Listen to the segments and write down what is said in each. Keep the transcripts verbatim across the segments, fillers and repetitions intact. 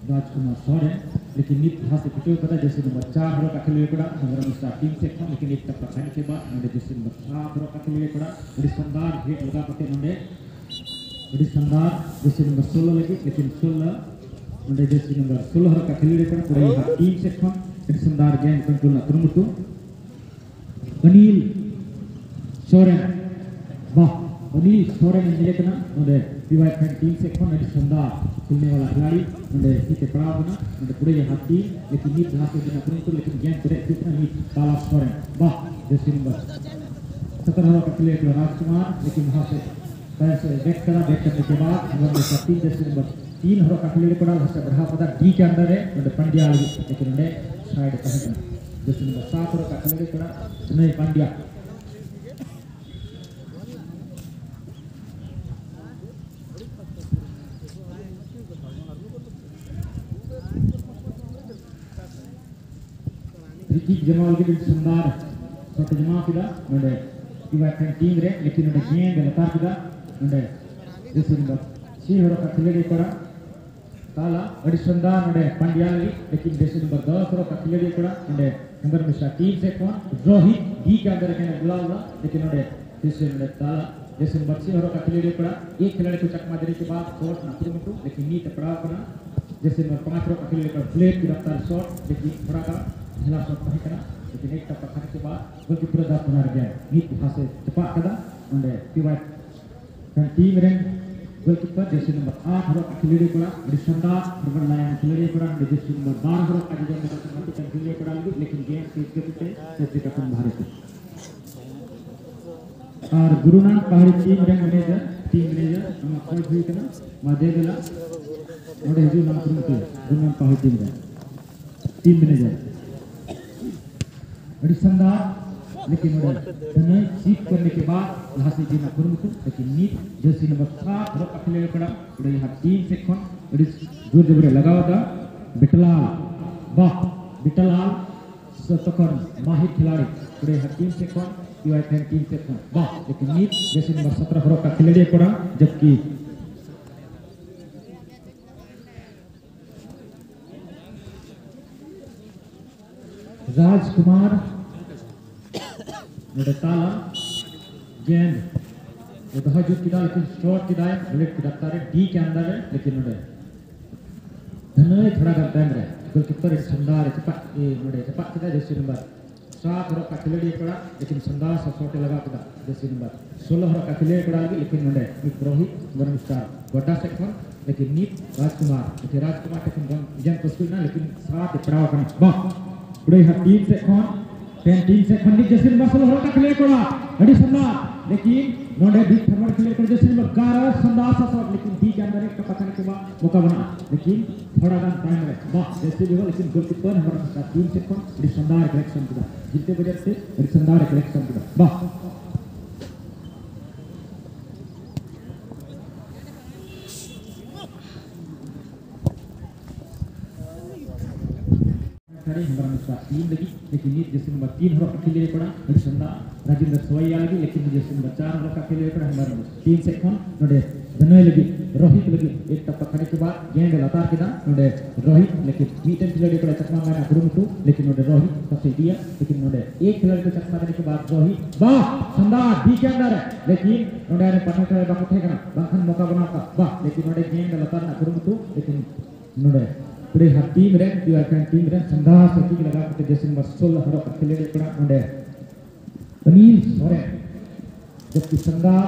राजकुमार सोरेन लेकिन नीत यहाँ से पिटो कदा जैसे नंबर चार हरो का खिलाड़ी पड़ा हमारा मिस्टर टीम से था लेकिन एक टप्पा खाने के बाद नंबर जैसे नंबर सात हरो का खिलाड़ी पड़ा बड़ी शानदार हिट लगा पाते नंबर बड़ी शानदार जैसे नंबर सोलह लगी लेकिन सोलह नंबर जैसे नंबर सोलह हरो का खिलाड़ी पड़ा पूरे यहाँ टीम से था बड़ी शानदार गेंद कंट्रोल ना करूँ तो अनिल सोरेन वाह अनिल सोरेन ने कना नंबर पीवाई फैन टीम से कौन बड़ी शानदार खेलने वाला खिलाड़ी नंबर इसे पड़ा बना नंबर पूरे यहाँ टीम लेकिन नीत यहाँ से बिना करूँ तो लेकिन गेंद करे कितना नीत ताला सोरेन वाह जैसे नंबर सत्रह हरो का खिलाड़ी राजकुमार लेकिन वहाँ से पैसे बैक करा बैक करने के बाद नंबर तीन जैसे नंबर तीन हरो का खिलाड़ी पड़ा वहाँ से बढ़ा पड़ा डी के अंदर है नंबर पंड्या लेकिन नंबर साइड कहीं करना जैसे नंबर सात हरो का खिलाड़ी पड़ा नहीं पंड्या रिकिक जमाल के शानदार शॉट जमा किया नंबर पीवाई फैन टीम रे लेकिन नंबर गेंद लतार किया नंबर जैसे नंबर छह हरो का खिलाड़ी पड़ा ताला बड़ी शानदार नंबर पंड्या लेकिन जैसे नंबर दस हरो का खिलाड़ी पड़ा नंबर नंबर मिस्टर टीम से कौन रोहित डी के अंदर के बुला हुआ लेकिन नंबर जैसे नंबर ताला जैसे नंबर छह हरो का खिलाड़ी पड़ा एक खिलाड़ी को चकमा देने के बाद शॉट ना फिर मुटू लेकिन नीट पड़ा अपना जैसे नंबर पाँच हरो का खिलाड़ी पड़ा प्लेट की रफ्तार शॉट लेकिन थोड़ा का हिला शॉट नहीं करा लेकिन एक टप्पा खाने के बाद गोलकीपर दास बना गया नीट यहाँ से चपा कदा नंबर पीवाई फैन टीम रे गोलकीपर जैसे नंबर आठ हरो का खिलाड़ी पड़ा बड़ी शानदार नंबर नौ खिलाड़ी पड़ा जैसे नंबर बारह हरो का खिलाड़ी पड़ा लेकिन गेम तेज गति से सेफ्टी का भारत और गुरुनानक पहाड़ी टीम रे मैनेजर टीम मैनेजर हम कोई भी करना मादे देला और हिजू नाम करूँ तो गुरुनानक पहाड़ी टीम रे टीम मैनेजर बड़ी शानदार लेकिन उन्हें सीट करने के बाद यहाँ से जीना करूँ तो लेकिन नीट जैसे नंबर सात हरो का खिलाड़ी पड़ा बड़े यहाँ टीम से कौन बड़ी जोर जबरे लगा होता बिटलाल वाह बिटलाल सतकर माहिर खिलाड़ी बड़े यहाँ टीम से कौन पीवाई फैन टीम से कौन वाह लेकिन नीट जैसे नंबर सत्रह हरो का खिलाड़ी पड़ा जबकि राजकुमार नंबर ताला गेंद वो दहा जो किदा लेकिन शॉट किदा है बुलेट की रफ्तार है डी के अंदर है लेकिन नंबर धनय थोड़ा कर टाइम रहे गोलकीपर एक शानदार है चपा ये नंबर चपा किदा जैसे नंबर सात हरो का खिलाड़ी पड़ा लेकिन शानदार सा शॉट लगा किदा जैसे नंबर सोलह हरो का खिलाड़ी पड़ा लेकिन नंबर एक रोहित वन स्टार गोटा सेक्शन लेकिन नीत राजकुमार लेकिन राजकुमार लेकिन जन पस्कुल ना लेकिन सात पड़ाव करना वाह बड़े यहाँ टीम से कौन फैन टीम से खंडित जैसे नंबर सोलह हरो का खिलाड़ी पड़ा बड़ी शानदार लेकिन नोडे बीच फॉरवर्ड खिलाड़ी पड़ा जैसे नंबर ग्यारह शानदार सा शॉट लेकिन डी के अंदर एक टप्पा खाने के बाद मौका बना लेकिन थोड़ा टाइम टाइम रहे वाह जैसे भी हो लेकिन गोलकीपर हमारा टीम से कौन बड़ी शानदार कलेक्शन किया जितने वजह से बड़ी शानदार कलेक्शन किया वाह हमारा मिस्टर टीम लगी लेकिन नीट जैसे नंबर तीन हरो का खिलाड़ी पड़ा बड़ी शानदार राजेंद्र सवैया लगी लेकिन जैसे नंबर चार हरो का खिलाड़ी पड़ा हमारा टीम से कौन नोडे धनय लगी रोहित लगी एक टप्पा खाने के बाद गेंद लतार के ना नोडे रोहित लेकिन मीटन खिलाड़ी पड़ा चकमा मारना गुरुमुटू लेकिन नोडे रोहित सबसे दिया लेकिन नोडे एक खिलाड़ी को चकमा देने के बाद रोहित वाह शानदार डी के अंदर है लेकिन नोडे ने पटना करे बाको ठेकना बाखन मौका बनाता वाह लेकिन नोडे गेंद लतार ना गुरुमुटू लेकिन नोडे पूरे हर टीम रे पीवाई फैन टीम रे शानदार से किक लगा के जैसे नंबर सोलह हरो का खिलाड़ी पड़ा नोडे अनिल सोरेन जबकि शानदार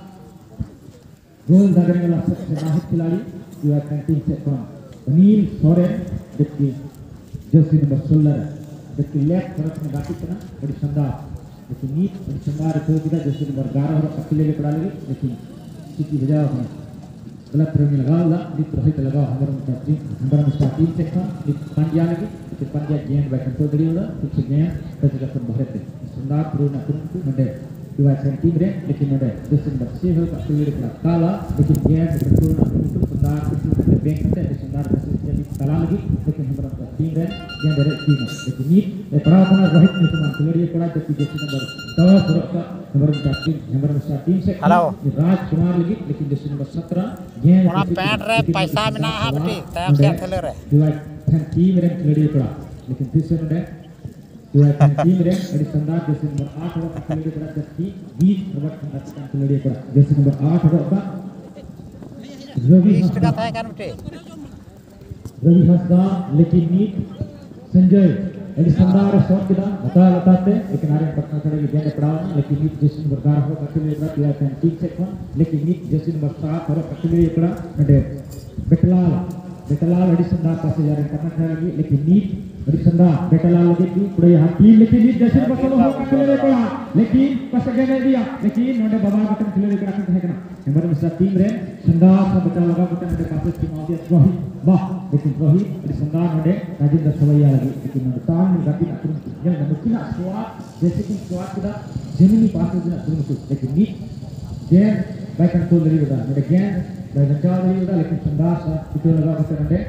गोल दागने वाला सबसे माहिर खिलाड़ी पीवाई फैन टीम से कौन अनिल सोरेन जबकि जर्सी नंबर सोलह जबकि लेफ्ट तरफ में बाकी करना बड़ी शानदार लेकिन नीट बड़ी शानदार खेल किया जैसे नंबर ग्यारह हरो का खिलाड़ी पड़ा लगी लेकिन सीटी बजा होना गलत रंग लगा ला नीट रोहित लगा हमारा टीम हमारा मिस्टर टीम से कौन नीट पंड्या लगी लेकिन पंड्या गेंद बैक कंट्रोल करी होला कुछ गेंद पैसे का भारत है शानदार पूर्ण कुरुंतु नडे पीवाई फैन टीम रे लेकिन नडे जैसे नंबर छह का खिलाड़ी पड़ा काला लेकिन गेंद कंट्रोल कुरुंतु शानदार कुछ बैंक से शानदार तला लगी लेकिन हमारा टीम रे yang dari टीम लेकिन नीट ए पड़ा अपना रोहित निकुमान खिलाड़ी पड़ा जबकि जैसे नंबर दस सुरक्षा नंबर स्टार्टिंग नंबर स्टार्टिंग से राज कुमार लगी लेकिन जैसे नंबर सत्रह ये ओना पैंट रे पैसा मेना हा बेटी तैम से थले रे दुआ टीम रे खिलाड़ी पड़ा लेकिन तीसरे ने दुआ टीम रे एडी संदार जैसे नंबर आठ का खिलाड़ी पड़ा जबकि बीस नंबर का खिलाड़ी पड़ा जैसे नंबर आठ का रवि हंसदा था kan बेटे रवि हंसदा लेकिन नीट संजय एडी संदार शॉट किदा बता बताते लेकिन आरे पटना खड़े के गेंद पड़ा लेकिन नीट जैसे नंबर ग्यारह का खिलाड़ी पड़ा प्लेयर टीम से कौन लेकिन नीट जैसे नंबर सात का खिलाड़ी पड़ा नडे बेटलाल बेटलाल एडी संदार पास जा रहे पटना खड़े लेकिन नीट एडी संदार बेटलाल लगे थी पूरे यहाँ टीम लेकिन नीट जैसे नंबर सोलह का खिलाड़ी पड़ा लेकिन पास गेंद दिया लेकिन नडे बाबा बटन खिलाड़ी पड़ा है ना नंबर मिस्टर टीम रे संदार सा बेटा लगा बटन नडे पास टीम आ गया रोहित वाह लेकिन रोहित एडी संदार नडे राजेंद्र सवैया लगी लेकिन नडतान में गति अकुन ये नमकीन स्वाद जैसे कि स्वाद का जमीनी पास में अकुन लेकिन नीट गेंद बाय कंट्रोल नहीं होता नडे गेंद बाय कंट्रोल नहीं होता लेकिन संदार सा पिटो लगा बटन नडे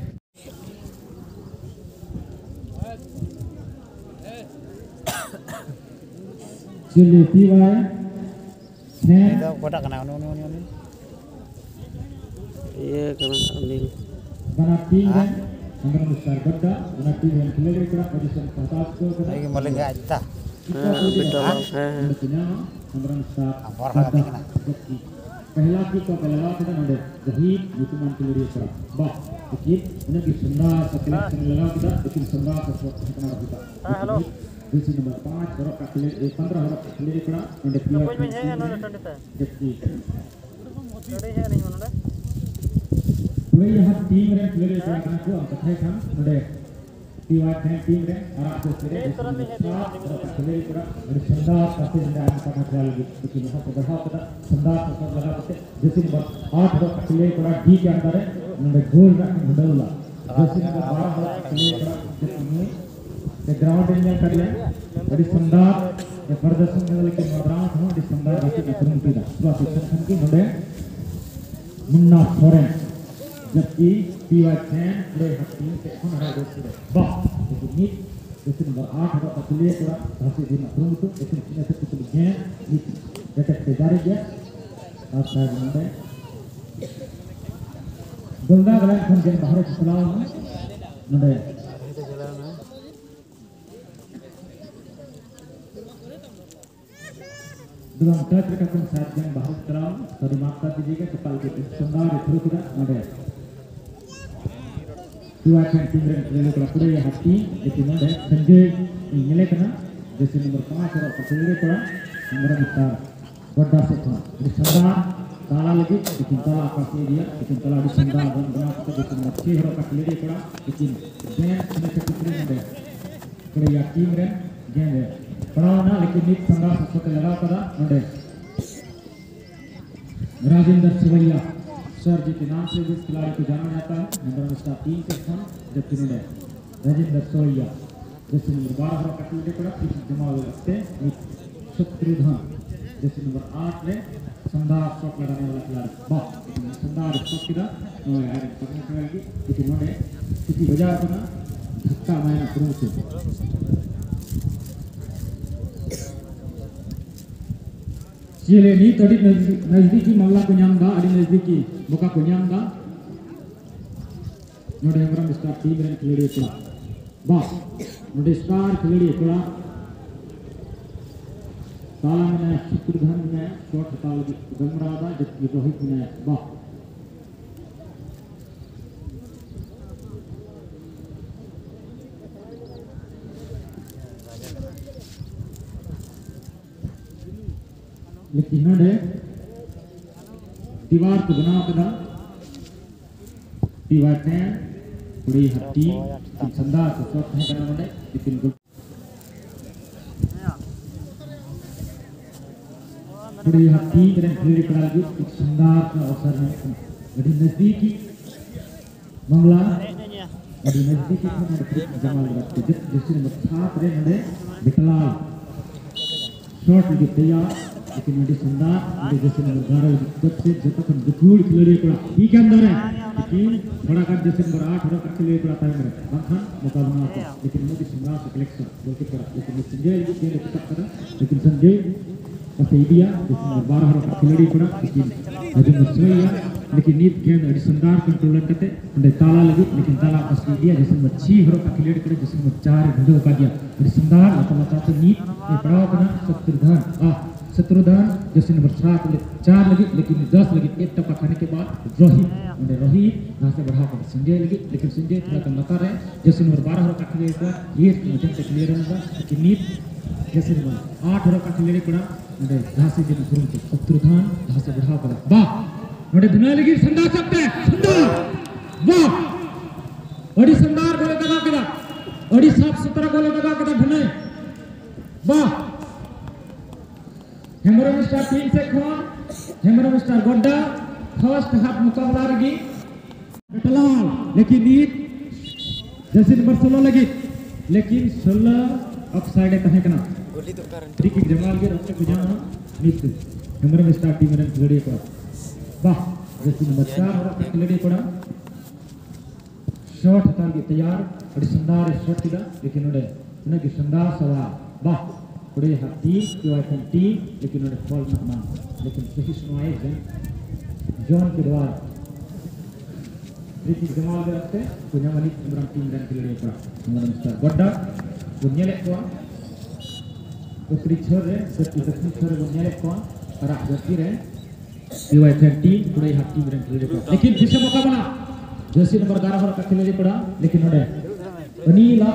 चिल्ली पीवाय ने तो कोटा कना नो नो नो ये कना अनिल बना टीम है नंबर मिस्टर गड्डा बना टीम है खिलाड़ी का पोजीशन पचास को आई मलेंगे आजता बेटा है नंबर मिस्टर और लगा देखना पहला की को पहला था नंबर रोहित निकुमान खिलाड़ी का बस लेकिन उनकी सुंदर सिलेक्शन लगा था लेकिन सुंदर का शॉट कितना होता हेलो दूसरी नंबर पाँच बड़ा का खिलाड़ी पंद्रह बड़ा खिलाड़ी पड़ा नंबर प्लेयर कोई में है ना जबकि थोड़े है नहीं मनोड़ा पूरे यहाँ टीम रे खिलाड़ी का करना को हम कथे हम नंबर पीवाई टीम टीम रे आराम से खिलाड़ी खिलाड़ी पड़ा और सुंदर काफी नंबर आने का ख्याल लेकिन यहाँ पर बढ़ा पड़ा सुंदर का शॉट लगा के दूसरी नंबर आठ बड़ा खिलाड़ी पड़ा डी के अंदर है नंबर गोल रख मुडला दूसरी नंबर बारह बड़ा खिलाड़ी पड़ा जिसमें ये ग्राउंड एरिया कर ले बड़ी सुंदर ये प्रदर्शन में लेकिन ग्राउंड हो बड़ी सुंदर बाकी निकलने की था तो आप सेक्शन की नोडे मुन्ना फोरेन जबकि पीवा चैन प्ले टीम से कौन हरा दोस्त है वाह लेकिन नीट जैसे नंबर आठ का प्लेयर पूरा धासी दिन अप्रूव तो लेकिन इसमें से कुछ गेम नीट जैसे से जारी किया आप शायद नोडे गोलदा गलत फोन गेम बाहर चलाओ नोडे दुआ टच का कौन साथ जन बाहर कराओ सॉरी माफ कर दीजिएगा कपाल के सुंदर थ्रो किया नडे दुआ के टीम रे ले को पूरे हाथी लेकिन नडे संजय मिले करना जैसे नंबर पाँच और पकड़े पड़ा नंबर मिस्टर बड़ा से था सुंदर ताला लगी लेकिन ताला पास नहीं दिया लेकिन ताला भी सुंदर बन बना के जैसे नंबर छह और पकड़े पड़ा लेकिन गेंद में से टुकड़े नडे पूरे या टीम रे गेंद पड़ा ना लेकिन नीट संघर्ष से लगा पड़ा नडे राजेंद्र सवैया सर जी के नाम से इस खिलाड़ी को जाना जाता है नंबर मिस्टर तीन के स्थान जबकि नडे राजेंद्र सवैया जैसे नंबर बारह का खिलाड़ी पड़ा पीछे जमा हुए लगते शत्रुघ्न जैसे नंबर आठ में संदार शॉट लगाने वाला खिलाड़ी वाह संदार शॉट किया यार पकड़ने खिलाड़ी लेकिन नडे किसी वजह से ना धक्का मारना शुरू से Cile ni tadi नजदीकी मामला को न्याम दा अड़ी नजदीकी बुका को न्याम दा नोडे हमरा मिस्टर टीम रे खिलाड़ी पड़ा बा नोडे स्टार खिलाड़ी पड़ा ताला में शत्रुघ्न में शॉट ताला गमरा दा जबकि रोहित में बा लेकिन नडे दीवार को बना के दीवार ने पूरी हट्टी संदा से शॉट नहीं करना नडे लेकिन पूरी हट्टी में खिलाड़ी पड़ा लगी एक संदा का अवसर है बड़ी नजदीकी मामला बड़ी नजदीकी में जमाल रखते जिससे नंबर सात रे नडे बिटलाल शॉट लगी तैयार लेकिन नडी संदा नडी जैसे नंबर ग्यारह जब से जब तक दुखूल खिलाड़ी पड़ा ठीक है अंदर है लेकिन थोड़ा कर जैसे नंबर आठ और का खिलाड़ी पड़ा था मेरे बंधन मुकाबला था लेकिन मुझे शिमला से कलेक्शन बोलते पड़ा लेकिन संजय ये गेंद पिकअप करा लेकिन संजय पसे इंडिया जैसे नंबर बारह और का खिलाड़ी पड़ा लेकिन अजय मुस्लिया लेकिन नीत गेंद अडिसंदार कंट्रोलर करते अंदर ताला लगी लेकिन ताला पसे इंडिया जैसे नंबर छह और का खिलाड़ी पड़ा जैसे नंबर चार ढूंढो का दिया अडिसंदार मतलब मतलब नीत ये पड़ाव करना शत्रुधन आ शत्रुधन जैसे नंबर सात चार लगी लेकिन दस लगी एक टप्पा खाने के बाद रोहित अंदर रोहित यहाँ से बढ़ा कर संजय लगी लेकिन संजय थोड़ा कम लगा रहे जैसे नंबर बारह और का खिलाड़ी पड़ा ये मुझे से क्लियर होगा लेकिन नीत जैसे नंबर आठ और का खिलाड़ी पड़ा अंदर यहाँ से जब शुरू के शत्रुधन यहाँ से बढ़ा कर वाह नोड़े धुना लगी संदा सकते संदा वाह अड़ी संदार गोले दगा कदा अड़ी साफ सुथरा गोले दगा कदा धुने वाह हेमरम स्टार टीम से खोन Hembram star Godda first half मुकाबला रगी बेटलाल लेकिन नीट जैसे नंबर सोलह लगी लेकिन सोलह ऑफसाइड कहे कना गोली तो कर फ्री किक जमाल के रस्ते को जाना नीट हेमरम स्टार टीम में खिलाड़ी पर वाह जैसे नंबर चार और खिलाड़ी पड़ा शॉट हटा के तैयार और शानदार शॉट किया लेकिन उन्हें उन्हें की शानदार सवाल वाह उड़े हाथी जो है टी लेकिन उन्हें फॉल न मान लेकिन सही सुनाए जन जॉन के द्वारा रिकी जमाल के रखते पुnya वाली इमरान टीम रन के लिए पड़ा हमारा मिस्टर गोड्डा पुnya ले को उत्तरी छोर है दक्षिण दक्षिण छोर पुnya ले को अरा जस्ती रहे जो है टी उड़े हाथी रन के लिए पड़ा लेकिन जिसे मौका बना जैसे नंबर ग्यारह और का खिलाड़ी पड़ा लेकिन उन्हें अनीला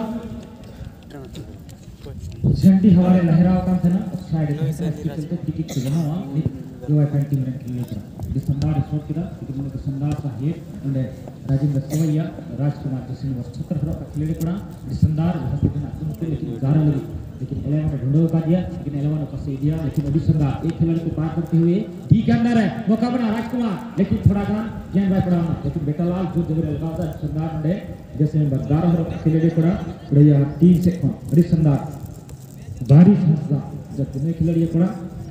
झंडी हवाले लहराव का था ना साइड में चलते टिकट के बना हुआ जो है ट्वेंटी मिनट के लिए दिसंबर शॉट किया लेकिन उनके संदार सा हेड उन्हें राजेंद्र सवैया राजकुमार जैसे नंबर सत्तर का खिलाड़ी पड़ा दिसंबर हंसते दिन उनके लेकिन ग्यारह लगी लेकिन इलेवन में ढूंढो का दिया लेकिन इलेवन में फंसे दिया लेकिन दिसंबर एक खिलाड़ी को पार करते हुए डी के अंदर है मौका बना राजकुमार लेकिन थोड़ा जान ज्ञान भाई पड़ा लेकिन बेटालाल जो जबर लगाता दिसंबर ने जैसे नंबर ग्यारह का खिलाड़ी पड़ा बढ़िया तीन से दिसंबर बारिश हंसदा जब तुम्हें खिलाड़ी पड़ा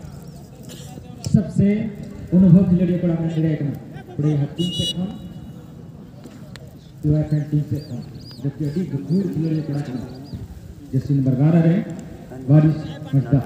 सबसे अनुभव खिलाड़ी पड़ा मैं मेरे एक ना पड़े हकीम से कौन जो है टीम से कौन जबकि अभी गंभीर खिलाड़ी पड़ा जैसे नंबर ग्यारह रहे बारिश हंसदा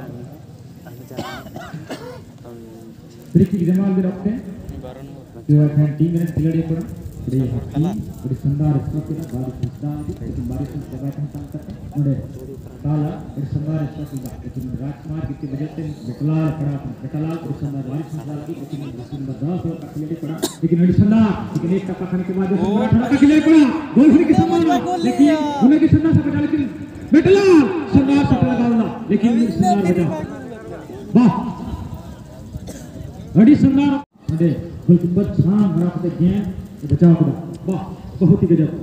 त्रिकी जमाल भी रखते जो है टीम में खिलाड़ी पड़ा बड़ी हकीम बड़ी शानदार स्कोर किया बारिश हंसदा लेकिन बारिश में जगह का काम करते उन्हें ताला बड़ी शानदार स्कोर किया लेकिन राजकुमार की वजह से बेटलाल पड़ा बेटलाल बड़ी शानदार बारिश हंसदा की लेकिन नंबर दस और का खिलाड़ी पड़ा लेकिन बड़ी शानदार लेकिन एक टप्पा खाने के बाद नंबर अठारह का खिलाड़ी पड़ा गोल होने की संभावना लेकिन उन्हें की शानदार से बचा लेकिन बेटलाल शानदार शॉट लगाना लेकिन शानदार बचा वाह बड़ी शानदार अरे गोलकीपर छान बड़ा पते गेंद बचाव करा वाह बहुत ही गजब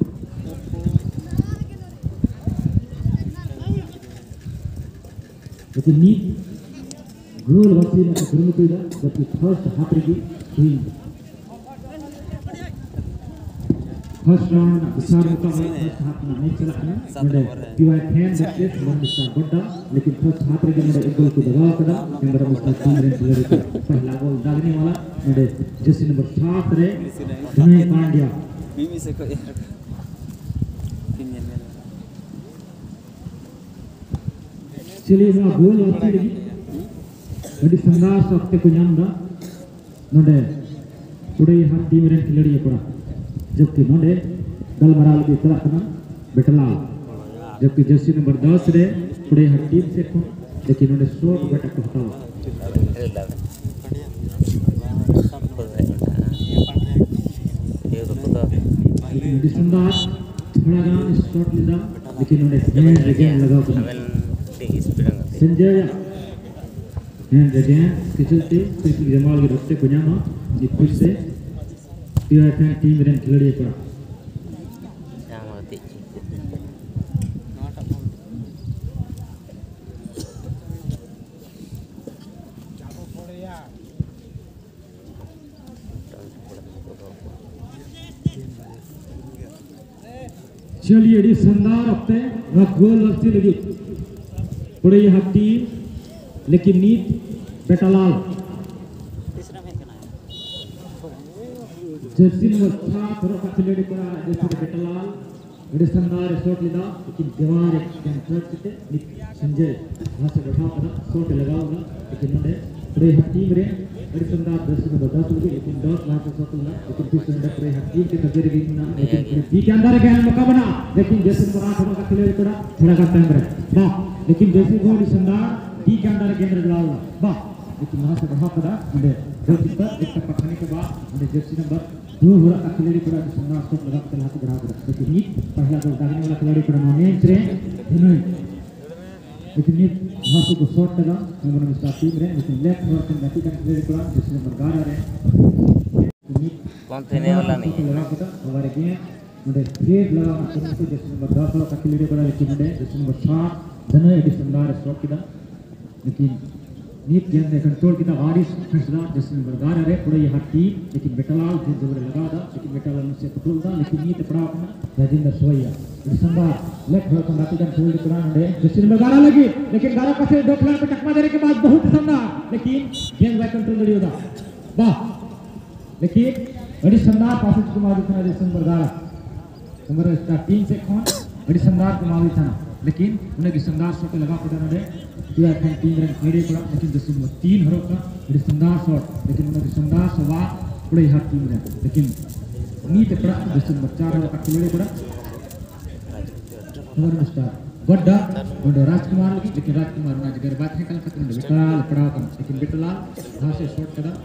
लेकिन नीट गोल वासी ने शुरू में किया जबकि फर्स्ट हाफ की टीम फर्स्ट राउंड में विशाल मुकाबला फर्स्ट हाफ में नहीं चला है मेरे पीवाई फैन बच्चे और मिस्टर गोड्डा लेकिन फर्स्ट हाफ में मेरे एक गोल को दबाव करा मेरा मिस्टर टीम रन खिलाड़ी को पहला गोल डालने वाला मेरे जैसे नंबर सात रे धनय पांड्या बीवी से को चलिए ना गोल होती रही बड़ी शानदार शॉट को नाम दा नोडे पूरे हाथ टीम रन खिलाड़ी पड़ा जबकि नोडे गलमराल की तरह ना बेटलाल जबकि जर्सी नंबर दस रे पूरे हाथ टीम से को लेकिन नोडे शॉट बेटा को हटावा शानदार थोड़ा गान शॉट लिया लेकिन नोडे हैंड अगेन लगाओ संजय हैंड अगेन के चलते क्रिकेट जमाल के रस्ते को जाना ये फिर से पीआईएफएन टीम रन खिलाड़ी पड़ा चलिए ये शानदार अपने गोल लगती लगी पूरे यह टीम लेकिन नीत बेटालाल जर्सी नंबर सात हरों का खिलाड़ी कोड़ा जैसे बेटलाल बड़े शानदार शॉट लेना लेकिन दीवार एक कैंसर से निक संजय वहाँ से बैठा पड़ा शॉट लगा होगा लेकिन उन्होंने बड़े हकीम रे बड़े शानदार जर्सी नंबर दस लगे लेकिन दस वहाँ से शॉट लगा लेकिन फिर से बड़े हकीम के नजर गई ना लेकिन बी के अंदर गया मौका बना लेकिन जर्सी नंबर आठ हरों का खिलाड़ी कोड़ा थोड़ा का टाइम रहे वाह लेकिन जर्सी बहुत शानदार बी के अंदर गेंद लगा वाह लेकिन वहाँ से बढ़ा पड़ा उन्हें दो टिप्पर एक टप्पा खाने के बाद उन्हें जर्सी नंबर दो हुआ का खिलाड़ी पूरा शानदार शॉट लगा कर हाथ बढ़ा पड़ा लेकिन नीट पहला गोल दागने वाला खिलाड़ी पूरा मैच रे नहीं लेकिन नीट वहाँ से को शॉट लगा नंबर में स्टार्ट टीम रे लेकिन लेफ्ट और से बैटिंग का खिलाड़ी पूरा जर्सी नंबर ग्यारह रे नीट कौन थे ने वाला नहीं लगा पड़ा हमारे गेम उन्हें थ्रेड लगा करने से जर्सी नंबर दस वाला का खिलाड़ी पूरा लेकिन उन्हें जर्सी नंबर सात धने एक शानदार शॉट किया लेकिन नीट गेंद में कंट्रोल किया वारिस फैसला जैसे बरगार है पूरा यह टीम लेकिन बेटलाल जो जोर लगा था लेकिन बेटलाल से पटोल था लेकिन नीट पड़ा अपना राजेंद्र सोया शानदार लेफ्ट होकर कंडाटी का गोल निकला है जैसे बरगार लगी लेकिन गारा का से दो खिलाड़ी पे टकमा देने के बाद बहुत शानदार लेकिन गेंद बाय कंट्रोल नहीं होता वाह लेकिन बड़ी शानदार पास कुमार था जैसे बरगार हमारे टीम से कौन बड़ी शानदार कुमार था लेकिन उन्हें शानदार शॉट लगा पड़ा उन्होंने दिया था तीन रन खेले पड़ा लेकिन जैसे तीन हरों का बड़ी शानदार शॉट लेकिन उन्होंने शानदार सवार पूरे हाथ टीम रन लेकिन नीट पड़ा जैसे चार हरों का खेले पड़ा हमारे स्टार गड्ढा उन्होंने राजकुमार लगी लेकिन राजकुमार ना जगह बात है कल तक उन्होंने बेटलाल पड़ा था लेकिन बेटलाल वहाँ से शॉट करा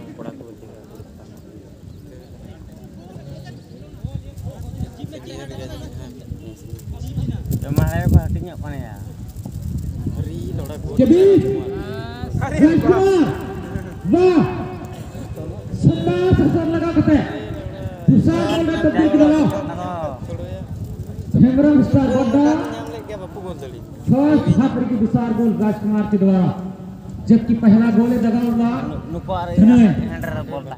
हमारे party apa ya? Jadi, Rajkumar, वाह, शानदार ससर लगा करते, दूसरा गोल में तो ठीक लगा, Hembram star Godda, first half की दूसरा गोल राजकुमार के द्वारा, जबकि पहला गोल है जगह उड़ा,